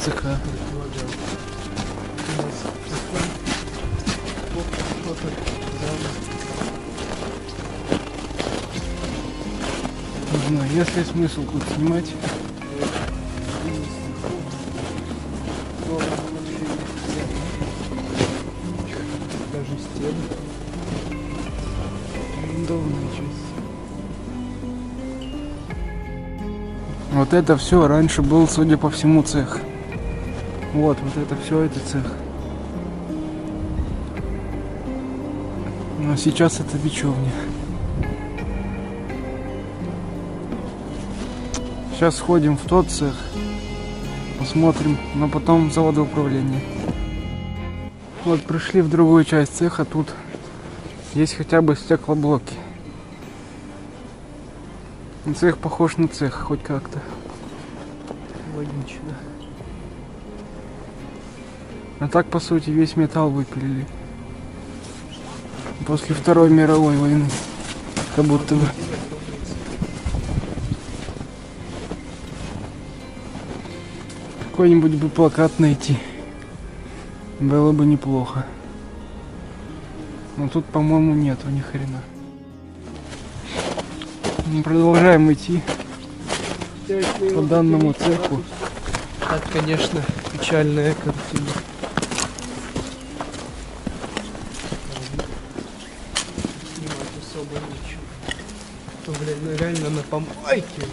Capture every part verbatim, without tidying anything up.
цеха. Не знаю, есть ли смысл тут снимать. Даже стены. Арендованная часть. Вот это все раньше был, судя по всему, цех. Вот, вот это все, это цех. Но сейчас это бечевня. Сейчас сходим в тот цех, посмотрим, но потом в заводоуправление. Вот пришли в другую часть цеха, тут есть хотя бы стеклоблоки. Цех похож на цех, хоть как-то. Логично. А так, по сути, весь металл выпилили. После Второй мировой войны. Как будто бы. Какой-нибудь бы плакат найти. Было бы неплохо. Но тут, по-моему, нету ни хрена. Мы продолжаем идти по данному цеху. Это, конечно, печальная картина. Снимать особо нечего. То, блин, ну реально на помойке.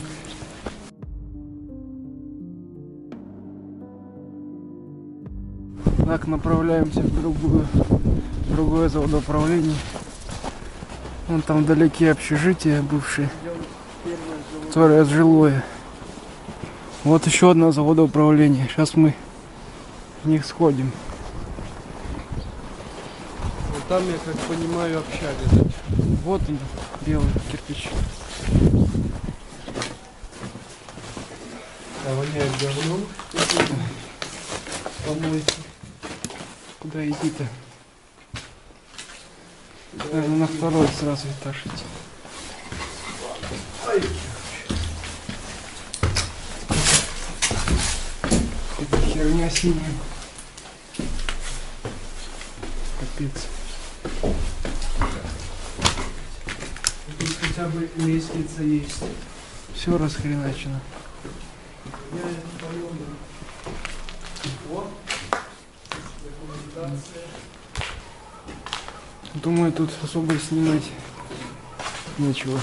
Так, направляемся в другую, в другое заводоуправление. Вон там вдалеке общежитие бывшее, которое жилое. Вот еще одно заводоуправление. Сейчас мы в них сходим. Вот там, я как понимаю, общага. Вот он, белый кирпич. А воняет говном. Помойки. Куда идти-то? Наверное, на второй сразу этаж идти. Это херня синяя. Капец. Тут хотя бы лестница есть. Все расхреначено. Я это понял. О! Документация. Думаю, тут особо снимать нечего.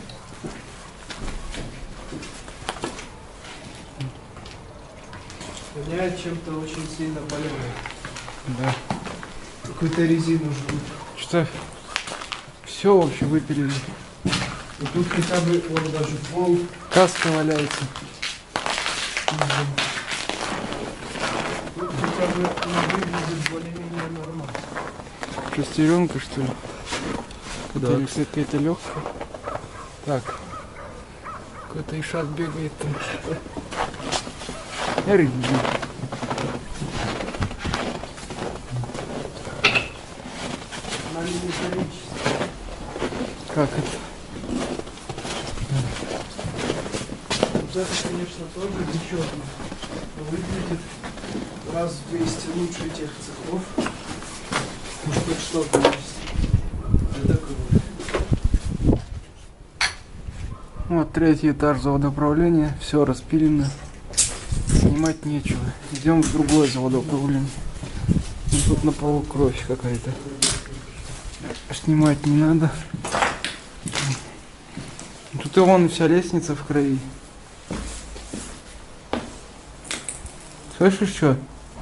Воняет чем-то очень сильно паленым. Да. Какую-то резину жгут. Что все вообще выпилили. И тут хотя бы вот даже пол. Каска валяется. Тут хотя бы выглядит более-менее нормально. Шестеренка, что ли? Да. Или какая-то легкая. Так. Какой-то ишак бегает там. Рыги. Она не металлическая. Как это? Вот это, конечно, тоже бечевно. Выглядит раз в двести лучше тех цехов. Может, хоть что-то есть. Это круто. Вот третий этаж заводоуправления. Все распилено. Снимать нечего. Идем в другое заводоуправление. Ну, тут на полу кровь какая-то. Снимать не надо. Тут и вон вся лестница в крови. Слышишь, что?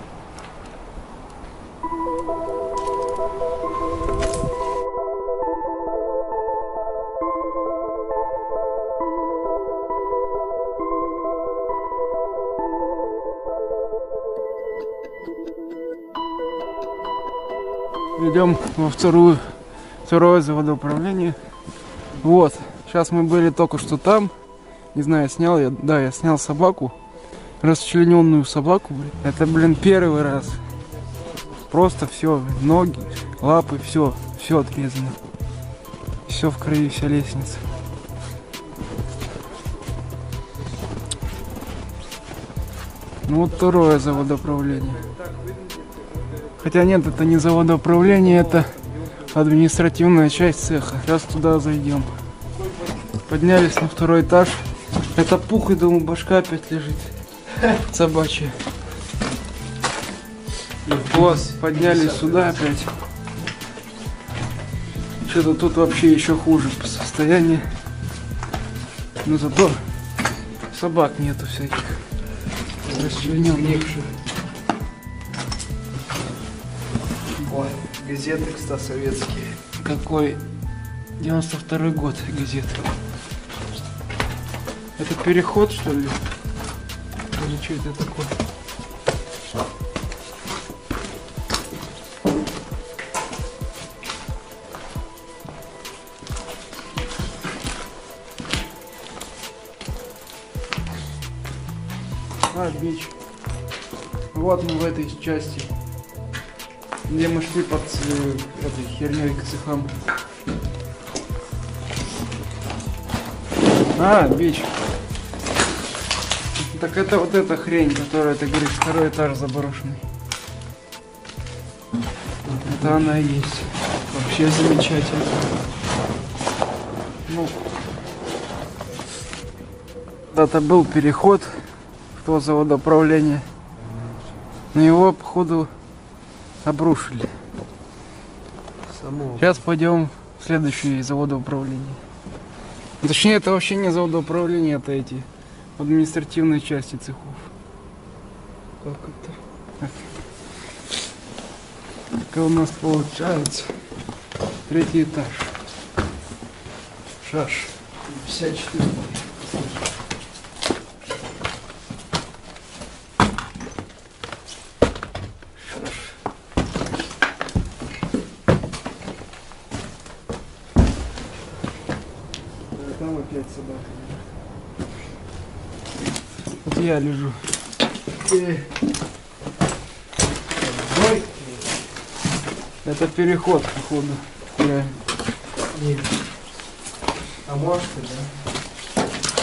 Идем во вторую, второе заводоуправление. Вот, сейчас мы были только что там. Не знаю, снял я, да, я снял собаку. Расчлененную собаку, блин. Это, блин, первый раз. Просто все, ноги, лапы, все, все отрезано. Все в крови, вся лестница. Ну вот второе заводоуправление. Хотя нет, это не заводоуправление, это административная часть цеха. Сейчас туда зайдем. Поднялись на второй этаж. Это пух, и думаю, башка опять лежит. Собачья. Вот, поднялись сюда опять. Что-то тут вообще еще хуже по состоянию. Но зато собак нету всяких. Расчлененных. Ой, газеты, кстати, советские. Какой? девяносто второй год газеты. Это переход, что ли? Или что это такое? А, бич. Вот мы в этой части, где мы шли под э, этой херней к цехам. А, бич. Так это вот эта хрень, которая, ты говоришь, второй этаж заброшенный. Это она и есть. Вообще замечательно. Ну, когда-то был переход в то заводоуправление, но его, походу, обрушили. Само. Сейчас пойдем в следующее заводоуправление. Точнее, это вообще не заводоуправление, это эти административные части цехов. Как это? Так у нас получается третий этаж. Шаш. пятьдесят четыре. Там опять собака. Вот я лежу. Ой. Это переход, походу. Реально. Нет. А может, да?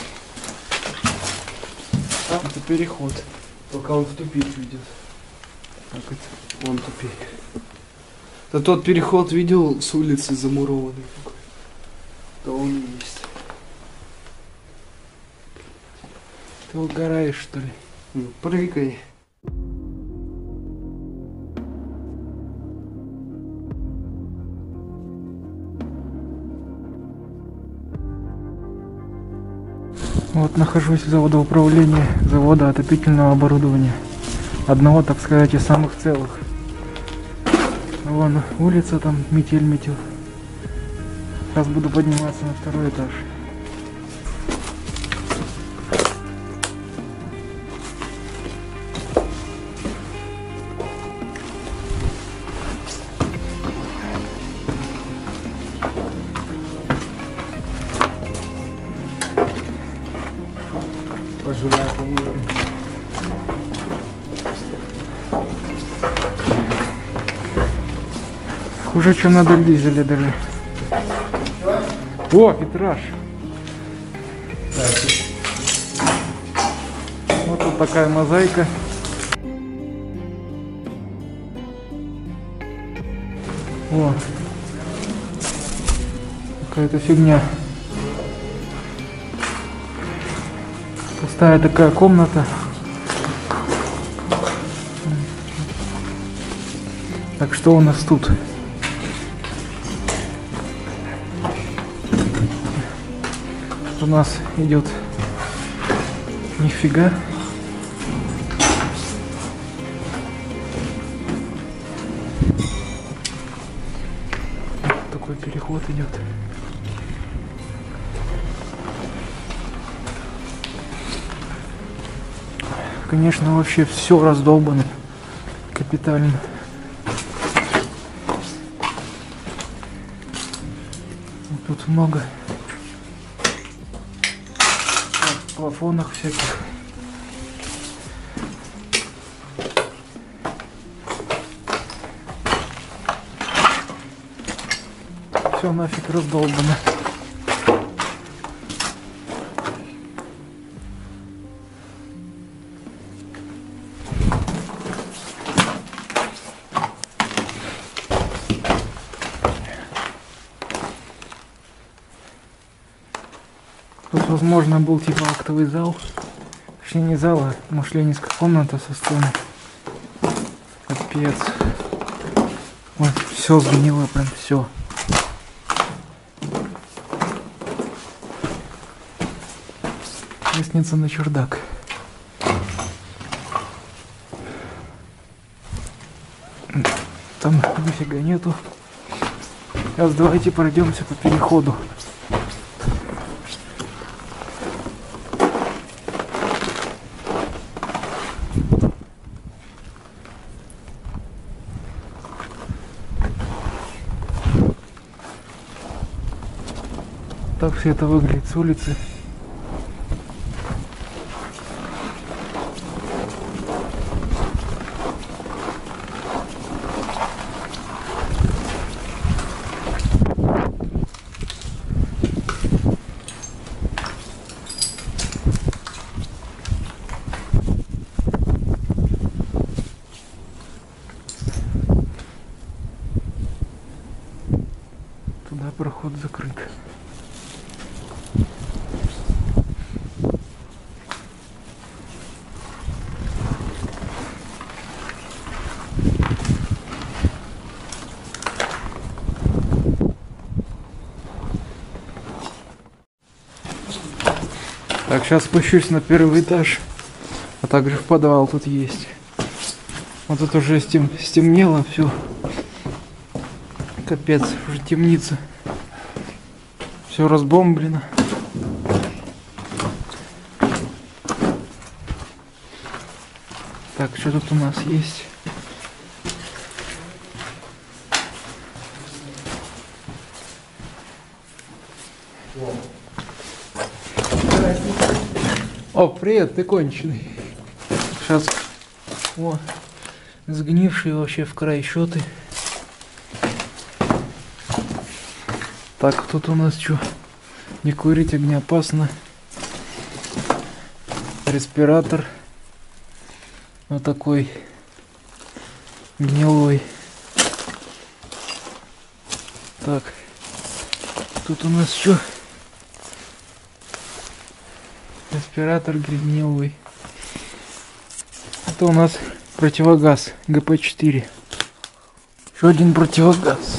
Это переход. Пока он в тупик ведет. Как это? Вон тупик. Да тот переход видел с улицы замурованный такой. То он и есть. Ты угораешь, что ли? Ну, прыгай. Вот нахожусь в заводоуправлении завода отопительного оборудования. Одного, так сказать, из самых целых. Вон улица, там метель метел. Сейчас буду подниматься на второй этаж. Пожираю, по-моему. Хуже, чем на дизеле даже. О, витраж. Вот тут такая мозаика. О, какая-то фигня. Пустая такая комната. Так, что у нас тут? У нас идет нифига. Такой переход идет. Конечно, вообще все раздолбано капитально. Тут много плафонах всяких. Все нафиг раздолбано. возможно, был типа актовый зал. Точнее, не зал, а мышленническая комната со сценой. Капец. Вот, все сгнило, прям все. Лестница на чердак. Там нифига нету. Сейчас давайте пройдемся по переходу. Так все это выглядит с улицы. Туда проход закрыт. Так, сейчас спущусь на первый этаж, а также в подвал тут есть. Вот тут уже стем... стемнело все. Капец, уже темница. Все разбомблено. Так, что тут у нас есть? О, привет, ты конченый. Сейчас, о, сгнившие вообще в край счеты. Так, тут у нас что? Не курить огнеопасно. Респиратор. Вот такой гнилой. Так, тут у нас что? Респиратор гнилой. Это у нас противогаз гэ пэ четыре. Еще один противогаз.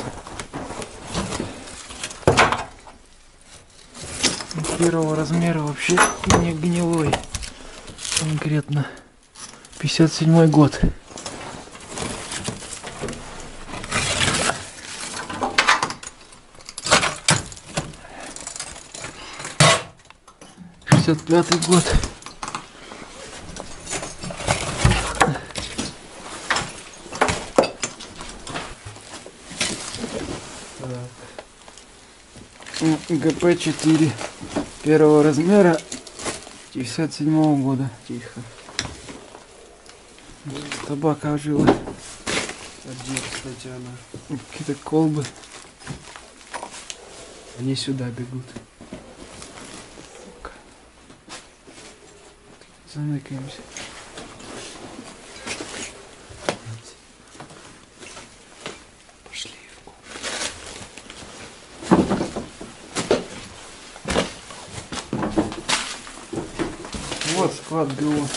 Первого размера, вообще не гнилой. Конкретно пятьдесят седьмой год. шестьдесят пятый год. гэ пэ четыре первого размера пятьдесят седьмого года. Тихо. Табака ожила. А где, кстати, она? Какие-то колбы. Они сюда бегут. Заныкаемся. Пошли в комнату. Вот склад гэ о.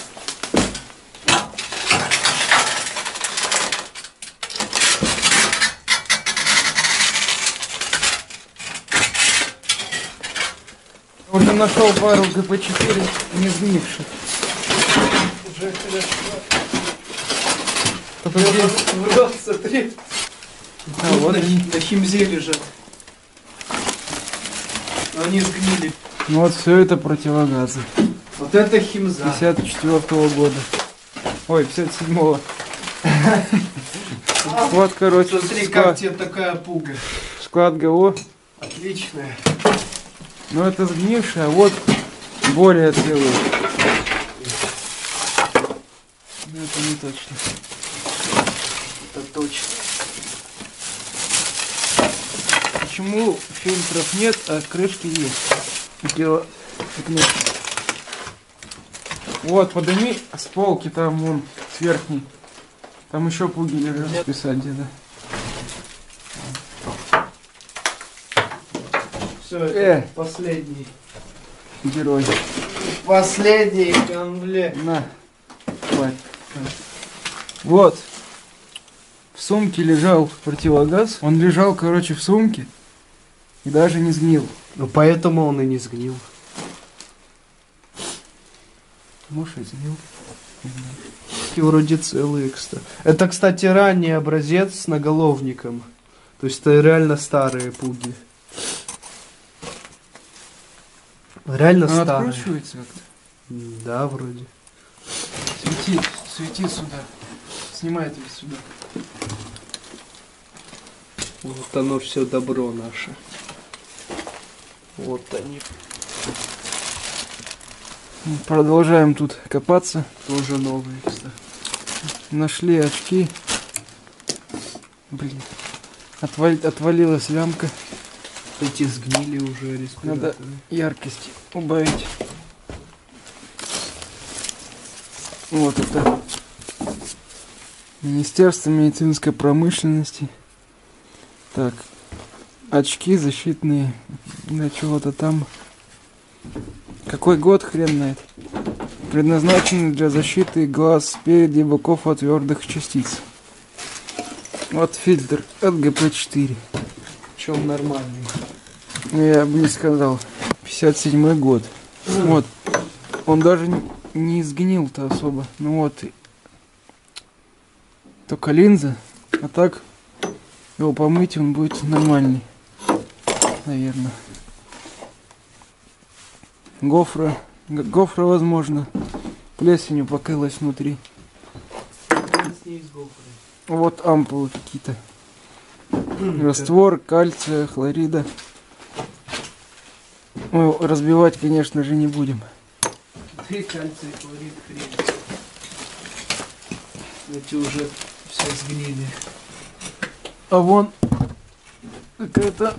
Уже нашел пару гэ пэ четыре не сгнивших. Уже хорошо. Только здесь... Вот, смотри. А, вот на, они. на химзе лежат. Но они сгнили. Ну вот все это противогазы. Вот это химза. пятьдесят четвёртого года. Ой, пятьдесят седьмого. Вот, короче, Смотри, склад, как тебе такая пуга. склад гэ о. Отличная. Ну это сгнившая, а вот более целые. Но это не точно. Это точно. Почему фильтров нет, а крышки есть? Дело... Вот, подними с полки, там вон, с верхней. Там еще пуги лежат. Писать где-то. Все, это Э. последний. герой. Последний комплект. На. Хватит. Вот. В сумке лежал противогаз. Он лежал, короче, в сумке. И даже не сгнил. Ну поэтому он и не сгнил. Может, и сгнил. И вроде целые, кстати. Это, кстати, ранний образец с наголовником. То есть это реально старые пуги. Реально Он старые. откручивается как-то. Да, вроде. Свети, свети сюда. Снимай это сюда. Вот оно все добро наше. Вот они. Продолжаем тут копаться. Тоже новые, кстати. Нашли очки. Блин. Отвали, отвалилась лямка. Эти сгнили уже респираторы. Надо яркость убавить. Вот это Министерство медицинской промышленности. Так, очки защитные для чего-то там. Какой год, хрен знает. Предназначены для защиты глаз спереди и боков от твердых частиц. Вот фильтр от гэ пэ четыре. Причем нормальный. Я бы не сказал. пятьдесят седьмой год. Вот. Он даже не сгнил-то особо. Ну вот. Только линза. А так его помыть, он будет нормальный. Наверное. Гофра. Гофра, возможно. Плесенью покрылась внутри. Вот ампулы какие-то. Раствор кальция, хлорида. Мы разбивать, конечно же, не будем. Ты кальций, хлорид, хрень. Эти уже все сгнили. А вон какая-то...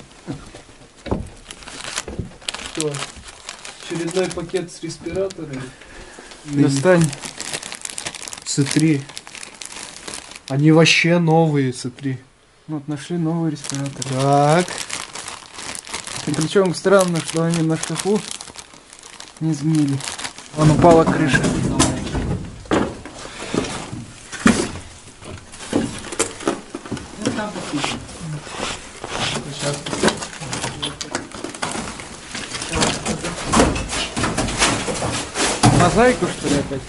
Что? Очередной пакет с респираторами. Достань. Смотри. Они вообще новые, смотри. Вот нашли новый респиратор. Так. И причем странно, что они на шкафу не сгнили. Вон упала крыша. Мозаику, что ли, опять?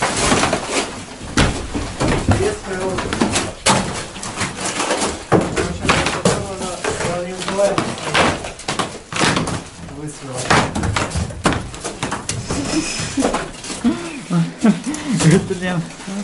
Блин.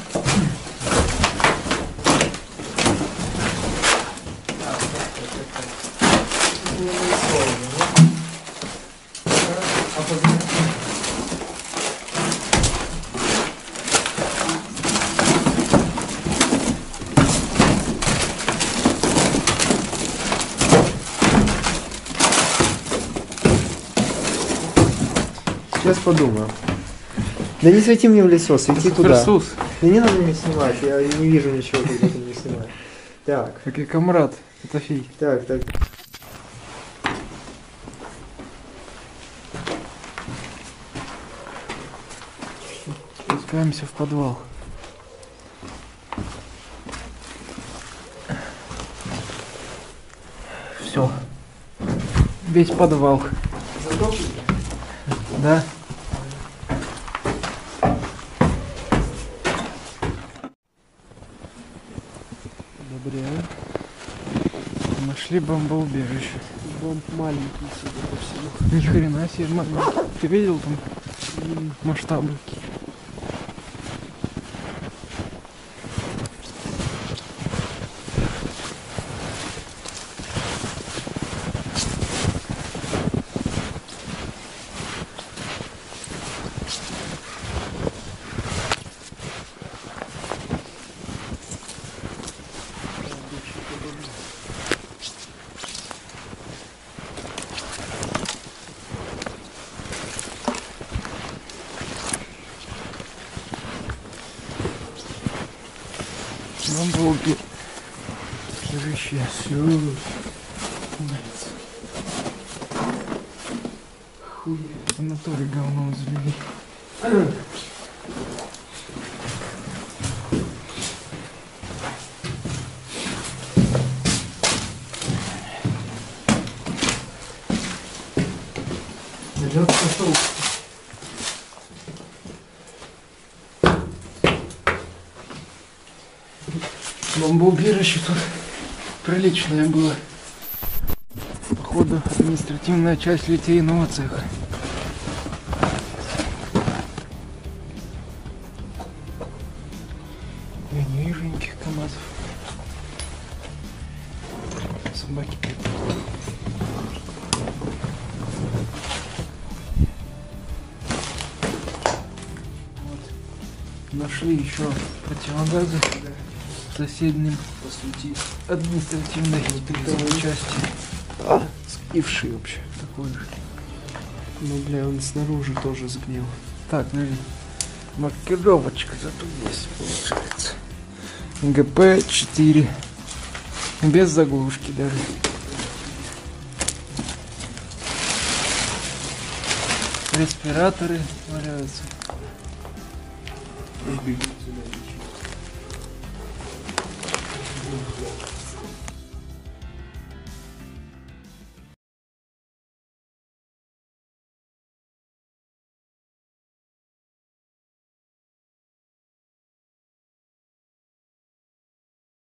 Сейчас подумаю. Да не свети мне в лицо, свети туда. Суперсус. Да не надо меня снимать, я не вижу ничего, как ты меня снимаешь. Так, Как и комрад. Это фей. так, так. Спускаемся в подвал. Все. Весь подвал. Да. Одобряю. Нашли бомбоубежище. Бомб маленький, судя по всему. Ни хрена себе, маленький. Ты видел там масштабы? Бомбоубежище. Все. Хуя. В натуре говно завели. Лед пошел. Бомбоубежище тут приличное было. Походу, административная часть литейного цеха. Я не вижу никаких КамАЗов. Собаки припали. Вот. Нашли еще противогазы в соседнем административной части. А, сгнивший вообще. Такой же. Ну, бля, он снаружи тоже сгнил. Так, ну и маркировочка зато есть, получается. гэ пэ четыре. Без заглушки даже. Респираторы валяются.